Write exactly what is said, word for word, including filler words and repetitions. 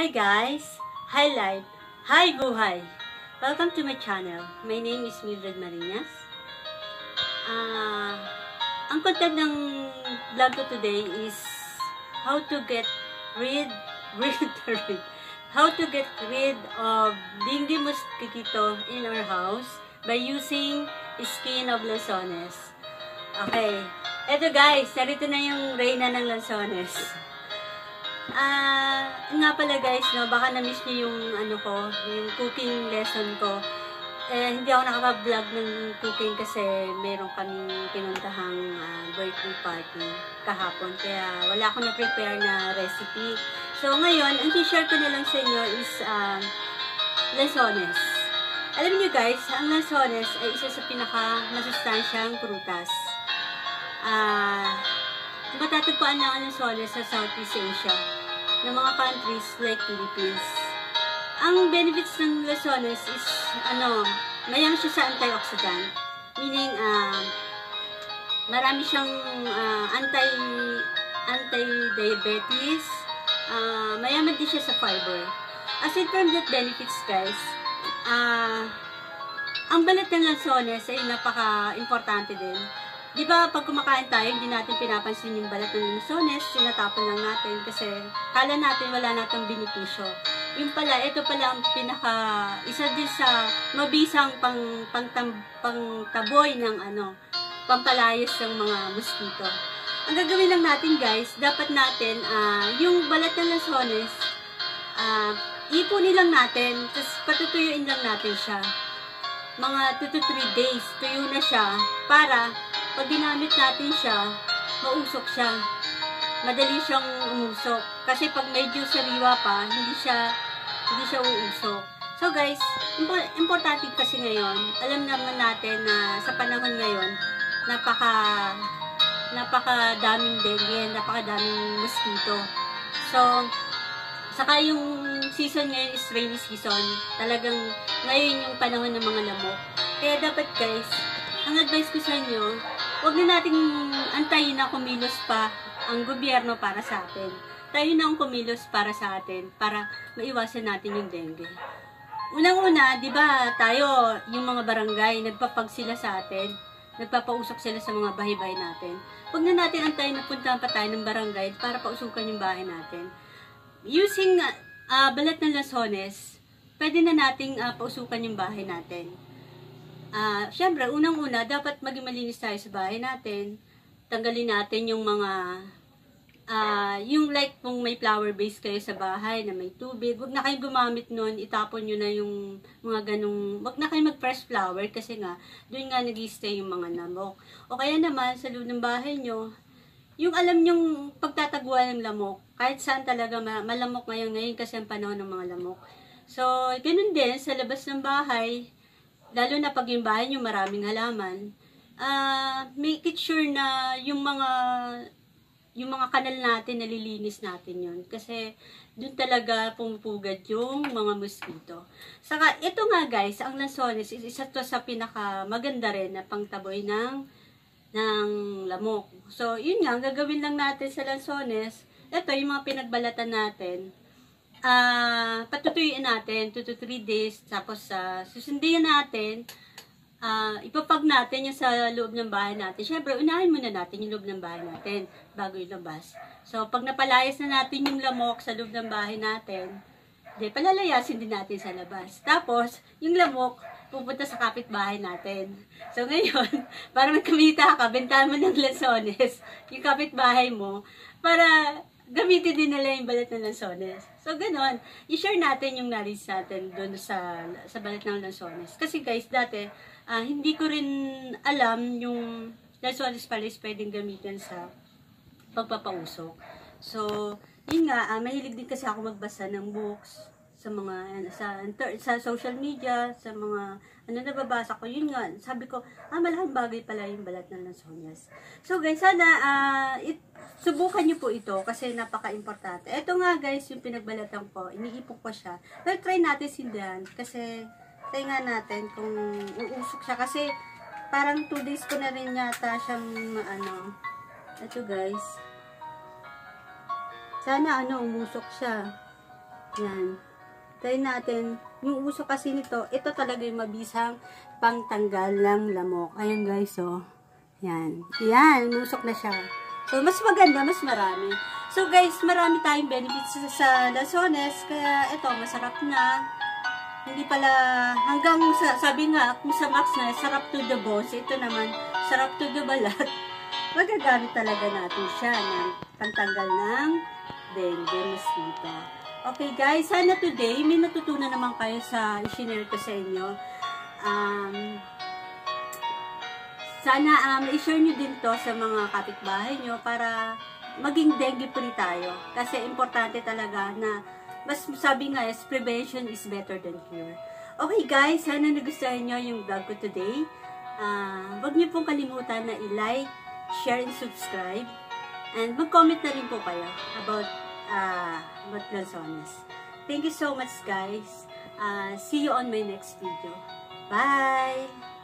Hi guys! Hi life! Hi buhay! Welcome to my channel. My name is Mildred Marinas. Uh, ang content ng vlog ko today is how to get rid, rid, rid how to get rid of dengue mosquito in our house by using skin of lanzones. Okay. Eto guys, narito na yung reyna ng lanzones. Ah, uh, nga pala guys, no, baka na-miss niyo yung ano ko, yung cooking lesson ko. Eh, hindi ako nakapag-vlog ng cooking kasi meron kaming pinuntahang uh, birthday party kahapon. Kaya wala akong na-prepare na recipe. So ngayon, ang i-share ko na lang sa inyo is uh, lanzones. Alam niyo guys, ang lanzones ay isa sa pinaka-masustansyang prutas. Ah... Uh, matatagpuan na ang lanzones sa Southeast Asia ng mga countries like Philippines. Ang benefits ng lanzones is, ano, mayroon siya sa antioxidant. Meaning, uh, marami siyang uh, anti, anti-diabetes. Uh, mayaman din siya sa fiber. Aside from that benefits, guys, uh, ang balat ng lanzones ay napaka-importante din. Di ba pag kumakain tayo, hindi natin pinapansin yung balat ng lanzones, sinatapon lang natin kasi kala natin wala natang benepisyo. Yung pala, ito pala ang pinaka, isa din sa mabisang pang, pang, pang taboy ng ano, pampalayas ng mga mosquito. Ang gagawin lang natin guys, dapat natin, uh, yung balat ng lanzones, uh, ipunin lang natin, tapos patutuyuin lang natin siya. Mga two to three days, tuyo na siya, para pag ginamit natin siya, mausok siya. Madali siyang umusok. Kasi pag medyo sariwa pa, hindi siya, hindi siya uusok. So guys, importante kasi ngayon, alam naman natin na sa panahon ngayon, napaka, napaka daming dengue, napaka daming mosquito. So, saka yung season ngayon is rainy season. Talagang ngayon yung panahon ng mga lamok. Kaya dapat guys, ang advice ko sa inyo, huwag na nating antayin na kumilos pa ang gobyerno para sa atin. Tayo na ang kumilos para sa atin, para maiwasan natin yung dengue. Unang-una, di ba, tayo, yung mga barangay, nagpapag sila sa atin, nagpapausok sila sa mga bahay-bahay natin. Huwag na natin antayin na puntahan pa tayo ng barangay para pausukan yung bahay natin. Using uh, balat ng lanzones, pwede na nating uh, pausukan yung bahay natin. Uh, Siyempre, unang-una, dapat maging malinis tayo sa bahay natin. Tanggalin natin yung mga, uh, yung like kung may flower base kayo sa bahay na may tubig, wag na kayong gumamit nun, itapon nyo na yung mga ganong, wag na kayong mag-fresh flower kasi nga, doon nga nag-i-stay yung mga lamok. O kaya naman, sa loob ng bahay nyo, yung alam nyong pagtataguan ng lamok, kahit saan talaga malamok ngayon, ngayon kasi ang panahon ng mga lamok. So, ganun din, sa labas ng bahay, lalo na pag yung bahay nyo maraming halaman, uh, make it sure na yung mga yung mga kanal natin, nalilinis natin yun. Kasi dun talaga pumupugad yung mga mosquito. Saka ito nga guys, ang lanzones is isa to sa pinaka maganda rin na pangtaboy ng, ng lamok. So yun nga, gagawin lang natin sa lanzones. Ito yung mga pinagbalatan natin. Uh, patutuyuin natin two to three days, tapos uh, susundin natin, uh, ipapag natin yung sa loob ng bahay natin. Siyempre, unahin muna natin yung loob ng bahay natin bago ilabas. So, pag napalayas na natin yung lamok sa loob ng bahay natin, di, palalayasin din natin sa labas. Tapos, yung lamok, pupunta sa kapitbahay natin. So, ngayon, para magkamita ka, bentahan mo ng lanzones, yung kapitbahay mo, para gamitin din nila yung balat ng lanzones. So, ganon. I-share natin yung knowledge natin doon sa, sa balat ng lanzones. Kasi guys, dati, uh, hindi ko rin alam yung lanzones pala is pwedeng gamitin sa pagpapausok. So, yun nga, uh, mahilig din kasi ako magbasa ng books sa mga, sa, sa social media, sa mga, ano nababasa ko, yun nga, sabi ko, ah, malaking bagay pala yung balat ng lanzones. So guys, sana, uh, it, subukan nyo po ito, kasi napaka-importante. Ito nga guys, yung pinagbalatan ko, iniipok ko siya. Pero try natin sindihan, kasi, try nga natin kung uusok siya, kasi, parang two days ko na rin yata siyang, ano, ito guys, sana ano, umusok siya. Yan. Try natin. Yung uso kasi nito, ito talaga yung mabisang pangtanggal ng lamok. Ayan guys, oh. Yan. Yan, musok na siya. So, mas maganda, mas marami. So guys, marami tayong benefits sa, sa lansones. Kaya ito, masarap na. Hindi pala, hanggang sa, sabi nga, kung sa max na, sarap to the bones. Ito naman, sarap to the balat. Magagamit talaga natin siya ng pantanggal ng dengue, mosquito. Okay guys, sana today may natutunan naman kayo sa i-share ko sa inyo. Um, sana um, i-share nyo din to sa mga kapitbahay nyo para maging dengue free tayo. Kasi importante talaga na, mas sabi nga is prevention is better than cure. Okay guys, sana nagustuhan nyo yung vlog ko today. Uh, huwag nyo pong kalimutan na i-like, share, and subscribe. And mag-comment na rin po kayo about uh, about lansones. Thank you so much guys. Uh, see you on my next video. Bye!